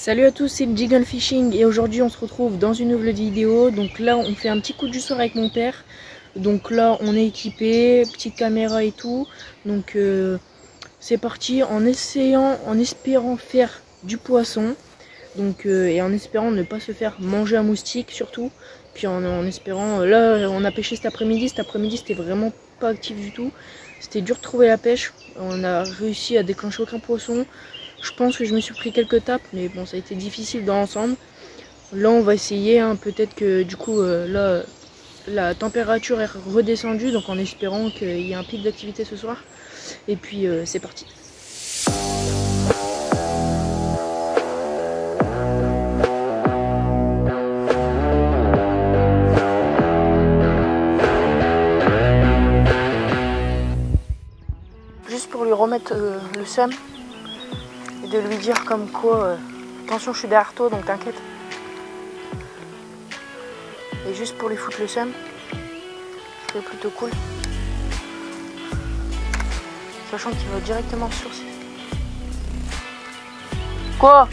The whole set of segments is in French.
Salut à tous, c'est le Jiggle Fishing et aujourd'hui on se retrouve dans une nouvelle vidéo. Donc là on fait un petit coup du soir avec mon père. Donc là on est équipé, petite caméra et tout. Donc c'est parti en espérant faire du poisson. Donc et en espérant ne pas se faire manger un moustique surtout. Puis en espérant, là on a pêché cet après-midi c'était vraiment pas actif du tout. C'était dur de trouver la pêche, on a réussi à déclencher aucun poisson. Je pense que je me suis pris quelques tapes, mais bon, ça a été difficile dans l'ensemble. Là, on va essayer, hein, peut-être que du coup, là, la température est redescendue, donc en espérant qu'il y ait un pic d'activité ce soir. Et puis, c'est parti. Juste pour lui remettre le seum. Et de lui dire comme quoi, attention je suis derrière toi donc t'inquiète. Et juste pour lui foutre le seum, c'est plutôt cool. Sachant qu'il va directement sur ses... Quoi?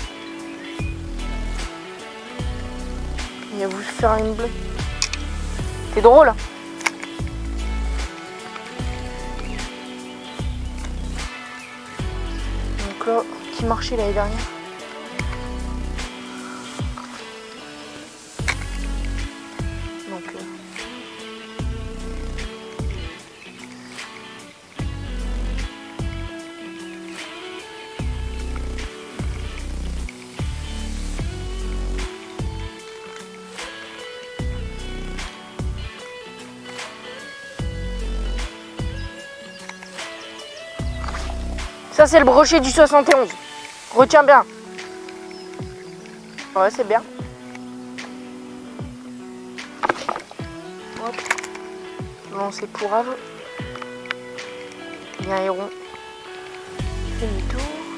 Il a voulu faire une blague. C'est drôle. Donc là, qui marchait l'année dernière. Donc ça c'est le brochet du 71. Retiens bien. Ouais, c'est bien. Hop. Bon, c'est pourrave. Il y a un héron. Fais demi-tour.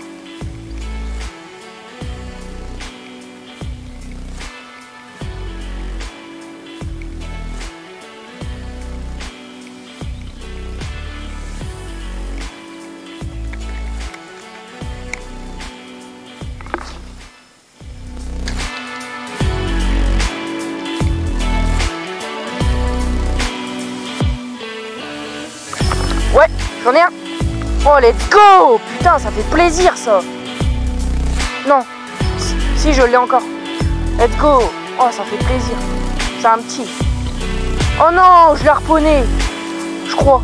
Ouais, j'en ai un. Oh, let's go. Putain, ça fait plaisir, ça. Non. Si, je l'ai encore. Let's go. Oh, ça fait plaisir. C'est un petit. Oh non, je l'ai harponné. Je crois.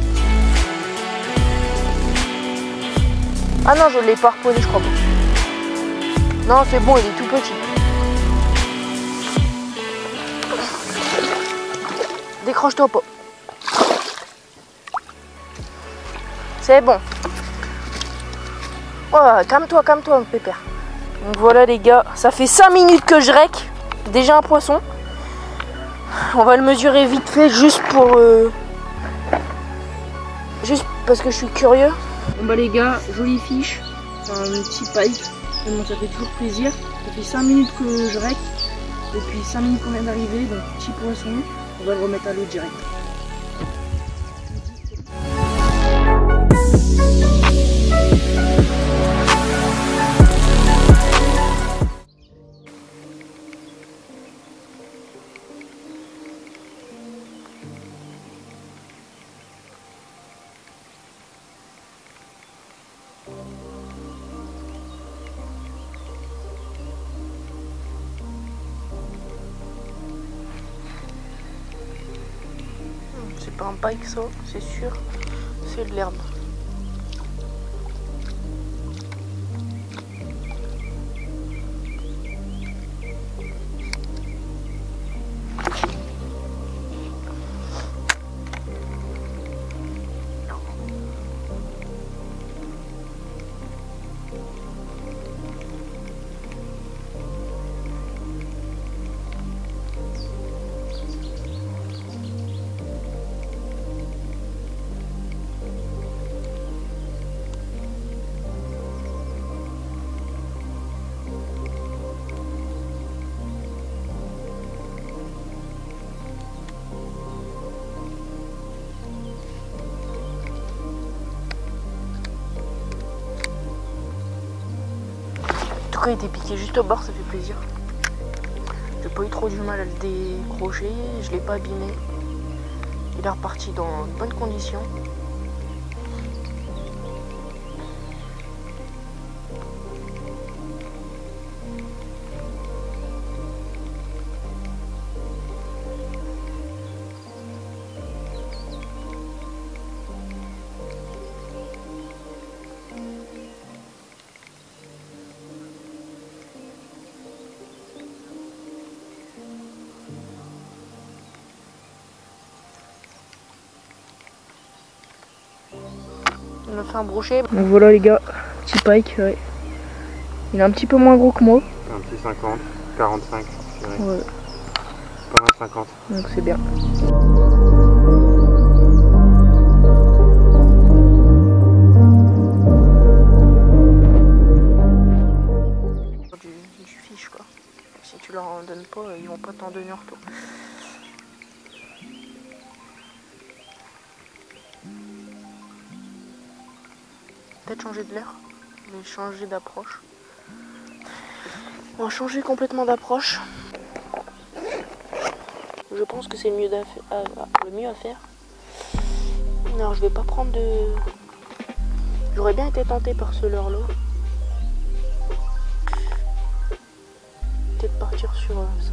Ah non, je l'ai pas harponné, je crois pas. Non, c'est bon, il est tout petit. Décroche-toi pas. C'est bon. Oh, calme-toi, mon pépère. Donc voilà les gars, ça fait 5 minutes que je rec. Déjà un poisson. On va le mesurer vite fait juste pour... juste parce que je suis curieux. Bon bah les gars, jolie fiche. Un petit pipe. Vraiment, ça fait toujours plaisir. Ça fait 5 minutes que je rec. Depuis 5 minutes qu'on vient d'arriver. Donc petit poisson. On va le remettre à l'eau direct. C'est pas un pike ça, c'est sûr, c'est de l'herbe. tout cas il était piqué juste au bord, ça fait plaisir. J'ai pas eu trop du mal à le décrocher, je l'ai pas abîmé. Il est reparti dans de bonnes conditions. On a fait un brochet. Donc voilà les gars, petit pike, ouais. Il est un petit peu moins gros que moi. Un petit 50, 45, je dirais. Ouais. Pas loin de 50. Donc c'est bien. Du fiche quoi. Si tu leur en donnes pas, ils vont pas t'en donner en retour. Peut-être changer de l'air, mais changer d'approche. On va changer complètement d'approche. Je pense que c'est le mieux à faire. Alors je vais pas prendre de... J'aurais bien été tenté par ce leurre là. Peut-être partir sur ça.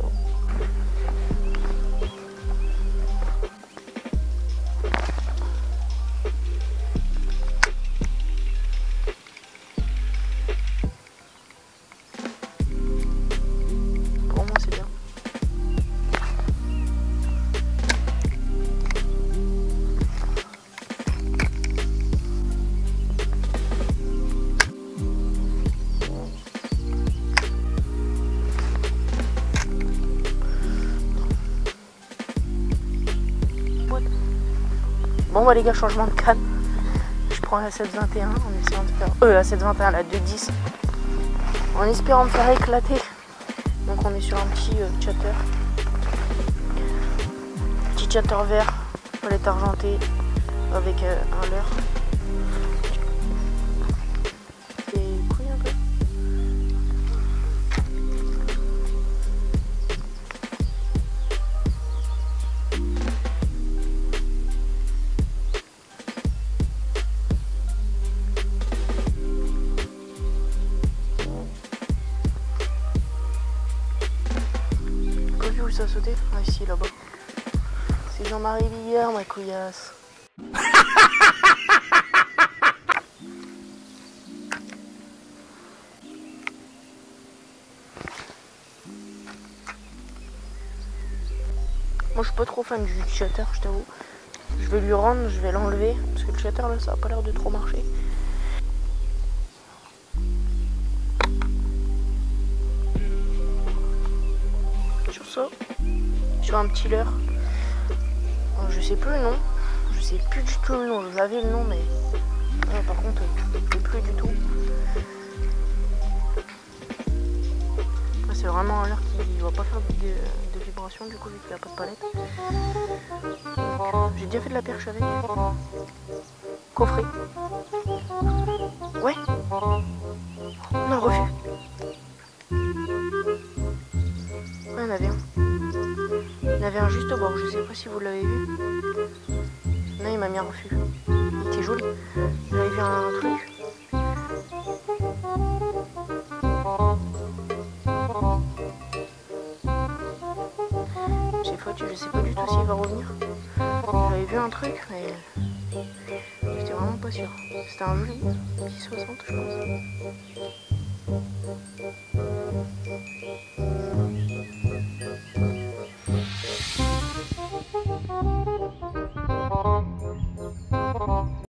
Pour moi c'est bien. Bon bah les gars, changement de canne. Je prends la 721 en essayant de faire... la 721, la 210. En espérant me faire éclater. Donc on est sur un petit chatter. Petit chatter vert, palette argentée avec un leurre. C'est couille un peu. Où ça a sauté? Ah ici, là-bas. C'est Jean-Marie Billard, ma couillasse. Moi je suis pas trop fan du chatter, je t'avoue. Je vais lui rendre, je vais l'enlever. Parce que le chatter là, ça a pas l'air de trop marcher. Sur ça, sur un petit leurre. Je sais plus le nom. Je sais plus du tout le nom. J'avais le nom, mais par contre, je sais plus du tout. C'est vraiment un leurre qui va pas faire de vibrations du coup vu qu'il a pas de palette. J'ai déjà fait de la perche avec. Coffret. Ouais. Non, refus. Ouais, il y en avait un. Il y en avait un juste au bord, je sais pas si vous l'avez vu. Non, il m'a mis un refus. Il était joli. J'avais vu un truc. J'ai foutu, je sais pas du tout s'il va revenir. J'avais vu un truc, mais j'étais vraiment pas sûr. C'était un joli petit 60, je pense.